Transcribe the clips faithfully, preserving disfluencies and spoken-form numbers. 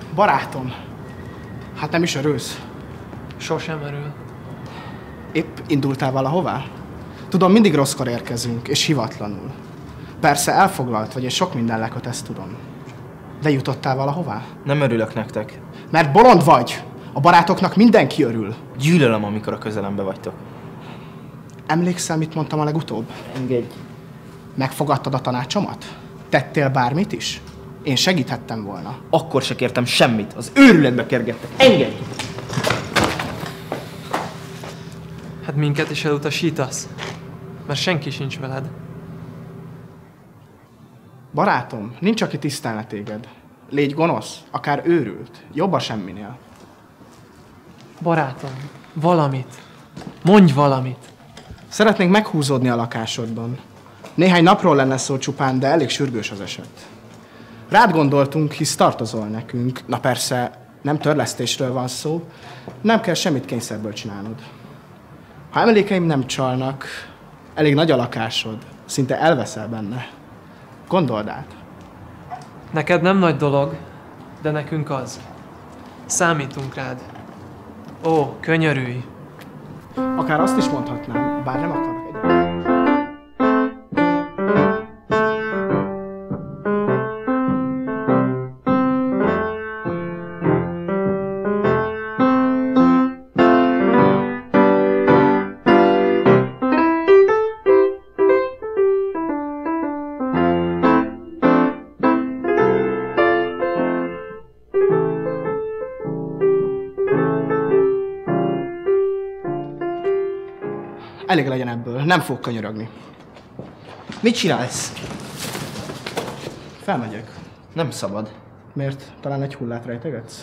Barátom, hát nem is örülsz? Sosem örül. Épp indultál valahová? Tudom, mindig rosszkor érkezünk, és hivatlanul. Persze elfoglalt vagy, és sok minden leköt, ezt tudom. De jutottál valahová? Nem örülök nektek. Mert bolond vagy! A barátoknak mindenki örül. Gyűlölöm, amikor a közelembe vagytok. Emlékszel, mit mondtam a legutóbb? Engedj. Megfogadtad a tanácsomat? Tettél bármit is? Én segíthettem volna. Akkor se kértem semmit. Az őrületbe kergettek. Engedj! Hát minket is elutasítasz? Mert senki sincs veled. Barátom, nincs, aki tisztelne téged. Légy gonosz, akár őrült. Jobb a semminél. Barátom, valamit. Mondj valamit. Szeretnénk meghúzódni a lakásodban. Néhány napról lenne szó csupán, de elég sürgős az eset. Rád gondoltunk, hisz tartozol nekünk. Na persze, nem törlesztésről van szó. Nem kell semmit kényszerből csinálnod. Ha emlékeim nem csalnak, elég nagy a lakásod. Szinte elveszel benne. Gondold át. Neked nem nagy dolog, de nekünk az. Számítunk rád. Ó, könyörülj! Akár azt is mondhatnám, bár nem akarok egy... Elég legyen ebből, nem fog könyörögni. Mit csinálsz? Felmegyek. Nem szabad. Miért? Talán egy hullát rejtegetsz?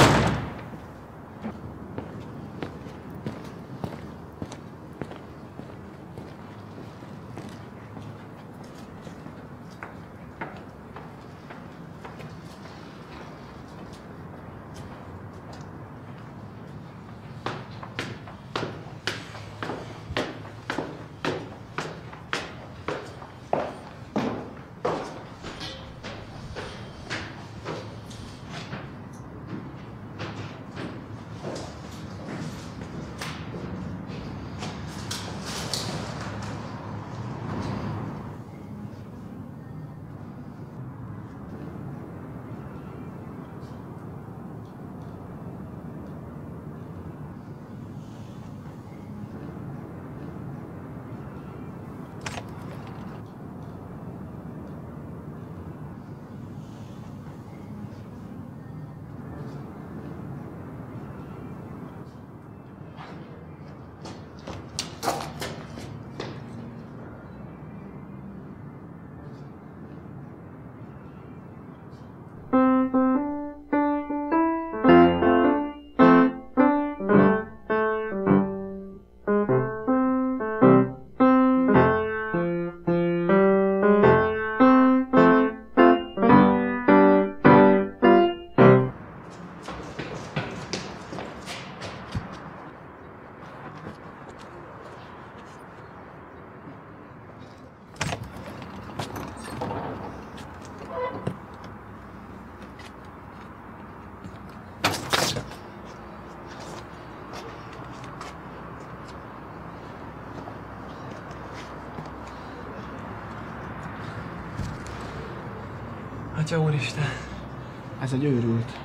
Atya úristen! Ez egy őrült.